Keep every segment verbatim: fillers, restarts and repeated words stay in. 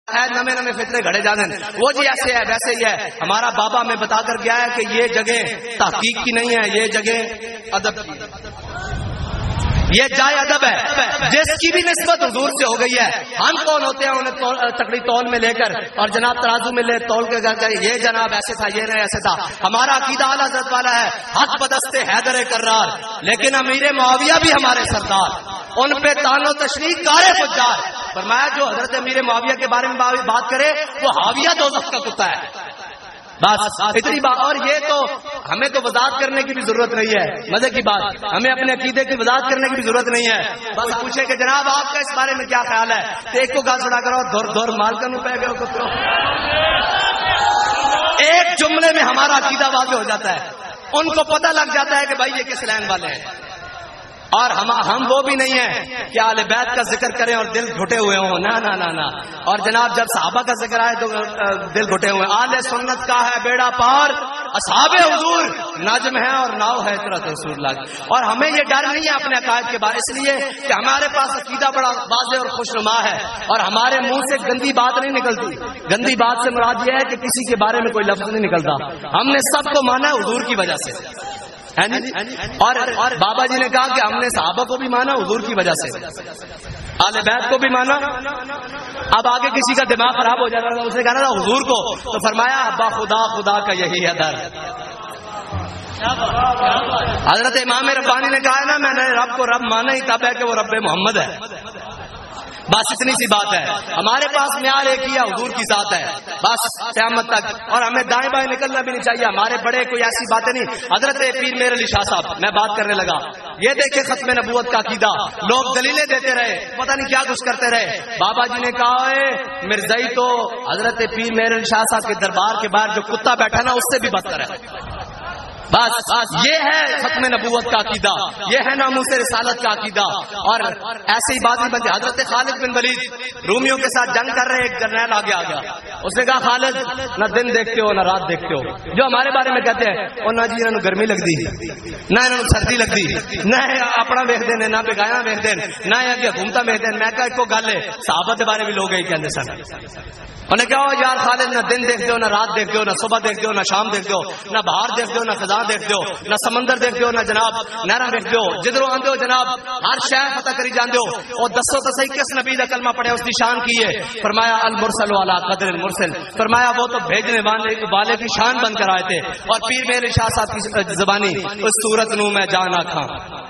ہے نمے نمے فتنے گھڑے جانے وہ جی ایسے ہے ویسے ہی ہے. ہمارا بابا ہمیں بتا کر گیا ہے کہ یہ جگہ تحقیق کی نہیں ہے, یہ جگہ ادب کی, یہ جائے ادب ہے. جس کی بھی نسبت حضور سے ہو گئی ہے, ہم کون ہوتے ہیں انہیں تکڑی تول میں لے کر اور جناب ترازو میں لے تول کے گھر یہ جناب ایسے تھا یہ نہیں ایسے تھا. ہمارا عقیدہ اعلیٰ حضرت والا ہے, حق بدست حیدر کرار, لیکن امیر معاویہ بھی ہمارے سردار, ان پہ تان و تشریح کارے فجار. فرمایا جو حضرت امیر معاویہ کے بارے میں بات کرے وہ حاویہ دوزخ کا کتا ہے. بس اتنی بات. اور یہ تو ہمیں تو وضاحت کرنے کی بھی ضرورت نہیں ہے, مزے کی بات, ہمیں اپنے عقیدے کی وضاحت کرنے کی بھی ضرورت نہیں ہے. بس پوچھے کہ جناب آپ کا اس بارے میں کیا خیال ہے, تو ایک کو گال چھڑا کرو دور دور مال کا نو پہ گئے کترو, ایک جملے میں ہمارا عقیدہ واضح ہو جاتا ہے, ان کو پتہ لگ جاتا ہے کہ بھائی یہ کس لائن والے ہیں. اور ہم ہم وہ بھی نہیں ہیں کہ اہل بیت کا ذکر کریں اور دل گھٹے ہوئے ہوں, نہ نہ نہ نہ. اور جناب جب صحابہ کا ذکر آئے تو دل گھٹے ہوئے. اہل سنت کا ہے بیڑا پار, اصحاب حضور نجم ہے اور ناؤ ہے طرح رسول اللہ. اور ہمیں یہ ڈر نہیں ہے اپنے عقائد کے بارے, اس لیے کہ ہمارے پاس عقیدہ بڑا واضح اور خوشنما ہے, اور ہمارے منہ سے گندی بات نہیں نکلتی. گندی بات سے مراد یہ ہے کہ کسی کے بارے میں کوئی لفظ نہیں نکلتا. ہم نے سب کو مانا حضور کی وجہ سے, اور اور بابا جی نے کہا کہ ہم نے صحابہ کو بھی مانا حضور کی وجہ سے, اہل بیت کو بھی مانا. اب آگے کسی کا دماغ خراب ہو جاتا تھا, اسے کہنا تھا حضور کو, تو فرمایا ابا خدا خدا کا یہی ہے در. حضرت امام ربانی نے کہا ہے نا میں نے رب کو رب مانا ہی تب ہے کہ وہ رب محمد ہے. بس اتنی سی بات ہے. ہمارے پاس معیار ایک ہی ہے, حضور کی ذات ہے بس قیامت تک. اور ہمیں دائیں بائیں نکلنا بھی نہیں چاہیے. ہمارے بڑے کوئی ایسی باتیں نہیں. حضرت پیر میر علی شاہ صاحب, میں بات کرنے لگا, یہ دیکھیں ختم نبوت کا عقیدہ, لوگ دلیلیں دیتے رہے, پتہ نہیں کیا کچھ کرتے رہے. بابا جی نے کہا ہے مرزائی تو حضرت پیر میر علی شاہ صاحب کے دربار کے باہر جو کتا بیٹھا نا اس سے بھی بدتر ہے. بس یہ ہے ختم نبوت کا عقیدہ, یہ ہے ناموس رسالت کا عقیدہ. اور ایسی ہی بات نہیں بنتی. حضرت خالد بن ولید رومیوں کے ساتھ جنگ کر رہے, ایک جرنیل آگے آ گیا, اس نے کہا خالد نہ دن دیکھتے ہو نہ رات دیکھتے ہو. جو ہمارے بارے میں کہتے ہیں اور نہ جی انہوں گرمی لگتی نہ انہوں سردی لگتی, نہ اپنا ویخ دین نہ بگایا ویخ دین نہ حکومت ویخ دین. میں کہا ایک کو گل ہے, صحابہ کے بارے بھی لوگ یہی کہتے سن. انہیں کہا یار خالد نہ دن دیکھتے ہو نہ رات دیکھتے ہو, نہ صبح دیکھتے ہو نہ شام دیکھتے ہو, نہ باہر دیکھتے ہو نہ خزاں دیکھتے ہو, نہ سمندر دیکھتے ہو نہ جناب نہر دیکھتے ہو. جدھروں آتے ہو جناب ہر شہر فتح کری جاندے ہو. اور دسو تو صحیح کس نبی کا کلمہ پڑھے اس کی شان کی ہے. فرمایا المرسل والا قدر المرسل, فرمایا وہ تو بھیجنے والے کی شان بن کر آئے تھے. اور پیر میرے شاہ صاحب کی زبانی اس صورت نو میں جانا کھاں,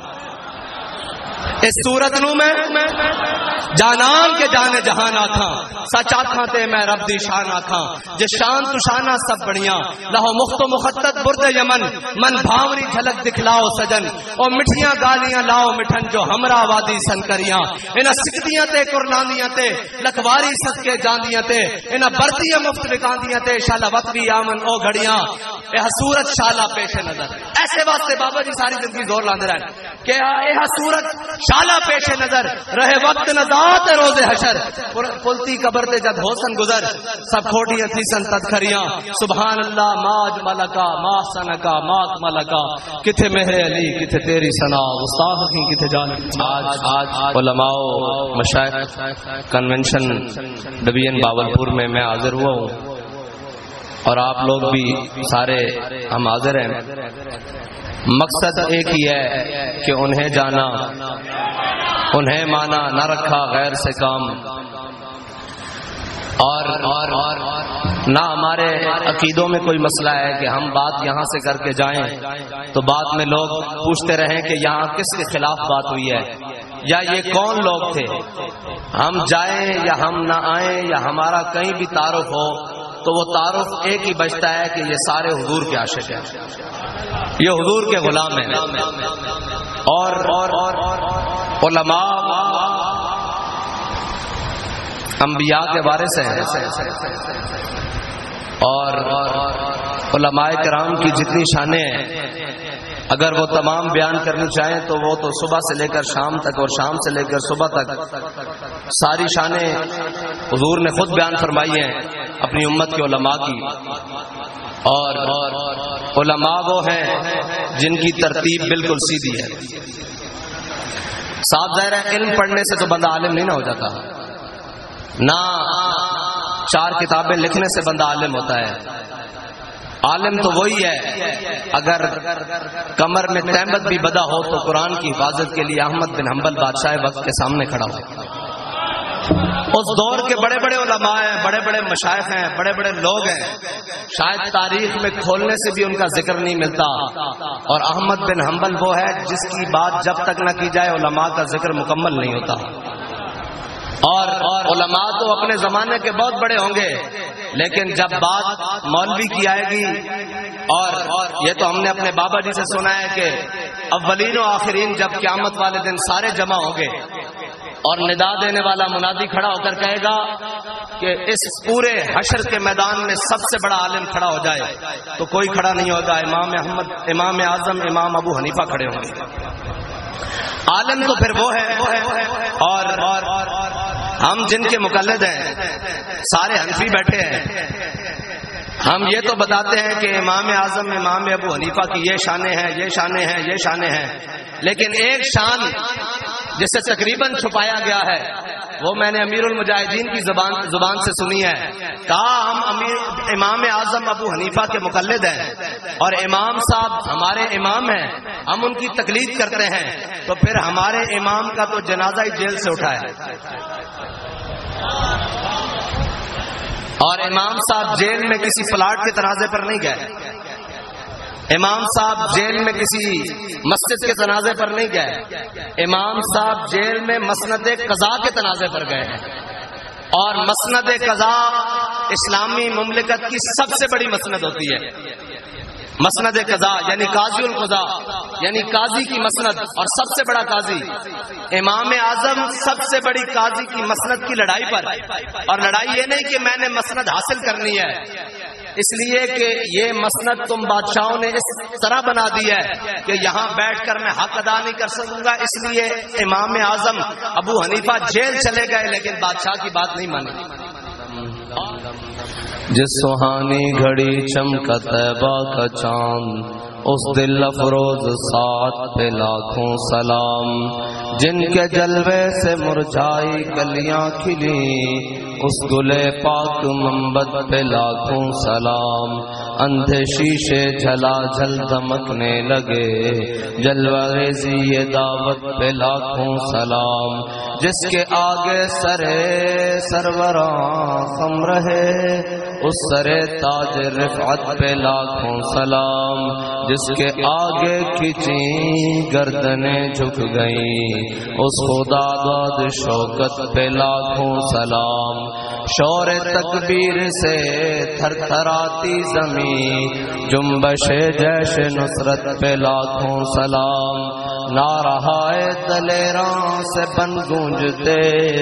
اس صورت نو میں جانان کے جانے جہان آکھاں, سچ آکھاں تے میں رب دی شان آکھاں. جس شان تو شانہ سب بڑیاں, لہو مخت و مخطط برد یمن, من بھاوری جھلک دکھلاؤ سجن, اور مٹھیاں گالیاں لاؤ مٹھن جو ہمراہ وادی سنکریاں. انہاں سکتیاں تے قرلاندیاں تے لکھواری صدقے جاندیاں تے, انہاں بردیاں مفت وکاندیاں تے شالا وقت بھی آمن او گھڑیاں, اے صورت شالا پیش نظر. ایسے واسطے بابا جی ساری زندگی زور لاندے رہے کہ اے صورت شالا پیش نظر رہے وقت نذات روز حشر. پلتی قبر تے جد حسن گزر سب کھوٹیاں تھی سن تدخریاں. سبحان اللہ ماج ملکا ما سنکا مات ملکا, کتھے مہر علی کتھے تیری ثنا, استاد کی کتھے جان. آج آج علماء مشائخ کنونشن ڈویژن باولپور میں میں حاضر ہوا ہوں, اور آپ لوگ بھی سارے ہم حاضر ہیں. مقصد ایک ہی ہے کہ انہیں جانا, انہیں مانا, نہ رکھا غیر سے کام. اور اور نہ ہمارے عقیدوں میں کوئی مسئلہ ہے کہ ہم بات یہاں سے کر کے جائیں تو بعد میں لوگ پوچھتے رہیں کہ یہاں کس کے خلاف بات ہوئی ہے یا یہ کون لوگ تھے. ہم جائیں یا ہم نہ آئیں یا ہمارا کہیں بھی تعارف ہو تو وہ تعارف ایک hی بچتا ہے کہ یہ سارے حضور کے عاشق ہیں, یہ حضور کے غلام ہیں. اور علماء انبیاء کے وارث ہیں, اور علماء کرام کی جتنی شانیں ہیں اگر وہ تمام بیان کرنی چاہیں تو وہ تو صبح سے لے کر شام تک اور شام سے لے کر صبح تک ساری شانیں حضور نے خود بیان فرمائی ہیں اپنی امت کے علماء کی. اور علماء وہ ہیں جن کی ترتیب بالکل سیدھی ہے. صاحب ظاہر ہے علم پڑھنے سے تو بندہ عالم نہیں نہ ہو جاتا, نہ چار کتابیں لکھنے سے بندہ عالم ہوتا ہے؟ عالم تو وہی ہے اگر کمر میں تہمت بھی بدا ہو تو قرآن کی حفاظت کے لیے احمد بن حنبل بادشاہ وقت کے سامنے کھڑا ہو۔ اس دور کے بڑے بڑے علماء ہیں، بڑے بڑے مشائخ ہیں، بڑے بڑے لوگ ہیں، شاید تاریخ میں کھولنے سے بھی ان کا ذکر نہیں ملتا، اور احمد بن حنبل وہ ہے جس کی بات جب تک نہ کی جائے علماء کا ذکر مکمل نہیں ہوتا۔ اور علماء تو اپنے زمانے کے بہت بڑے ہوں گے، لیکن جب بات مولوی کی آئے گی، اور یہ تو ہم نے اپنے بابا جی سے سنا ہے کہ اولین و آخرین جب قیامت والے دن سارے جمع ہوں گے اور ندا دینے والا منادی کھڑا ہو کر کہے گا کہ اس پورے حشر کے میدان میں سب سے بڑا عالم کھڑا ہو جائے، تو کوئی کھڑا نہیں ہوگا، امام احمد، امام اعظم، امام ابو حنیفہ کھڑے ہوں گے۔ عالم تو پھر وہ ہے، اور ہم جن کے مقلد ہیں سارے حنفی بیٹھے ہیں، ہم یہ تو بتاتے ہیں کہ امام اعظم، امام ابو حنیفہ کی یہ شانیں ہیں، یہ شانیں ہیں، یہ شانیں ہیں، لیکن ایک شان جسے تقریباً چھپایا گیا ہے وہ میں نے امیر المجاہدین کی زبان زبان سے سنی ہے۔ کہا ہم امیر امام اعظم ابو حنیفہ کے مقلد ہیں اور امام صاحب ہمارے امام ہیں، ہم ان کی تقلید کرتے ہیں، تو پھر ہمارے امام کا تو جنازہ ہی جیل سے اٹھا ہے، اور امام صاحب جیل میں کسی پلاٹ کے تنازع پر نہیں گئے، امام صاحب جیل میں کسی مسجد کے تنازع پر نہیں گئے، امام صاحب جیل میں مسند قضا کے تنازع پر گئے ہیں، اور مسند قضا اسلامی مملکت کی سب سے بڑی مسند ہوتی ہے۔ مسند قضا یعنی قاضی القضا، یعنی قاضی کی مسند، اور سب سے بڑا قاضی امام اعظم سب سے بڑی قاضی کی مسند کی لڑائی پر، اور لڑائی یہ نہیں کہ میں نے مسند حاصل کرنی ہے، اس لیے کہ یہ مسند تم بادشاہوں نے اس طرح بنا دی ہے کہ یہاں بیٹھ کر میں حق ادا نہیں کر سکوں گا، اس لیے امام اعظم ابو حنیفہ جیل چلے گئے لیکن بادشاہ کی بات نہیں مانی۔ جس سہانی گھڑی چمکا طیبہ کا چاند، اس دل افروز ساتھ پہ لاکھوں سلام، جن کے جلوے سے مرجھائی کلیاں کھلی، اس گلے پاک منبت پہ لاکھوں سلام، اندھے شیشے جھلا جھل دمکنے لگے، جلوہ ریزی یہ دعوت پہ لاکھوں سلام، جس کے آگے سرے سروراں خم رہے، اس سرے تاج رفعت پہ لاکھوں سلام، جس کے آگے کھچیں گردنیں جھک گئیں، اس خدا داد شوکت پہ لاکھوں سلام، شور تکبیر سے تھر تھراتی زمین، جنبش جیش نصرت پہ لاکھوں سلام، نارہائے دلیراں سے بن گونجتے،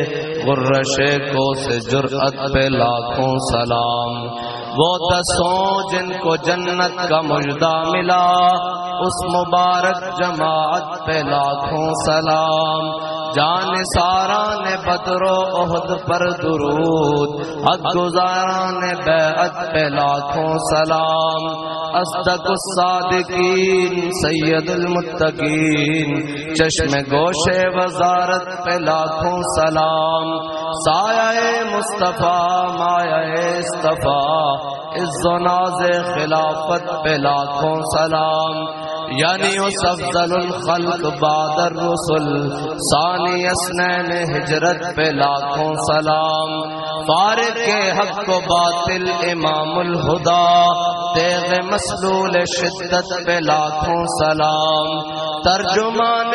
غرش کو سے جرأت پہ لاکھوں سلام، وہ دسوں جن کو جنت کا مژدہ ملا، اس مبارک جماعت پہ لاکھوں سلام، جان ساران بدر و احد پر درود، حق گزاران بیعت پہ لاکھوں سلام، اصدق الصادقین سید المتقین، چشم گوش وزارت پہ لاکھوں سلام، سایہ مصطفیٰ مایہ اصطفیٰ، عز و ناز خلافت پہ لاکھوں سلام، یعنی اس افضل الخلق بعد الرسل، ثانی اسنین ہجرت پہ لاکھوں سلام، فارق حق و باطل امام الہدا، تیغ مسلول شدت پہ لاکھوں سلام، ترجمان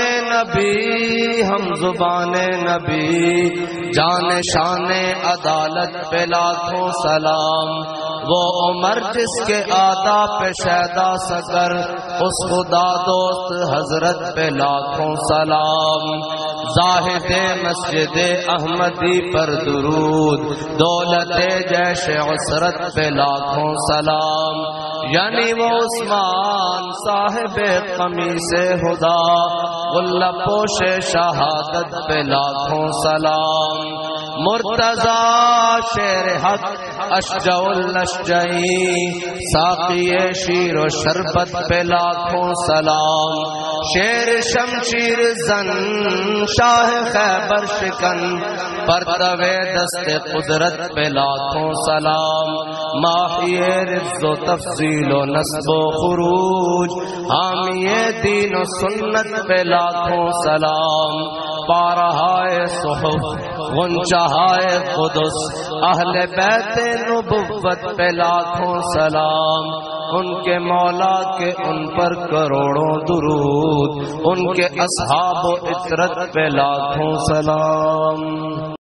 نبی ہم زبان نبی، جان شان عدالت پہ لاکھوں سلام، وہ عمر جس کے آدا پہ شیدا سگر، اس خدا دوست حضرت پہ لاکھوں سلام، زاہد مسجد احمدی پر درود، دولت جیش عسرت پہ لاکھوں سلام، یعنی وہ عثمان صاحب قمیص خدا، غلہ پوش شہادت پہ لاکھوں سلام، مرتضی شیر حق اشجع الاشجعی ساقی شیر و شربت پہ لاکھوں سلام شیر شمشیر زن شاہ خیبر شکن پرتوے دست قدرت پہ لاکھوں سلام ماحی رز و تفضیل و نصب و خروج حامی دین و سنت پہ لاکھوں سلام پارہائے صحف غنچہائے قدس اہل بیت نبوت پہ لاکھوں سلام ان کے مولا کے ان پر کروڑوں درود ان کے اصحاب و عطرت پہ لاکھوں سلام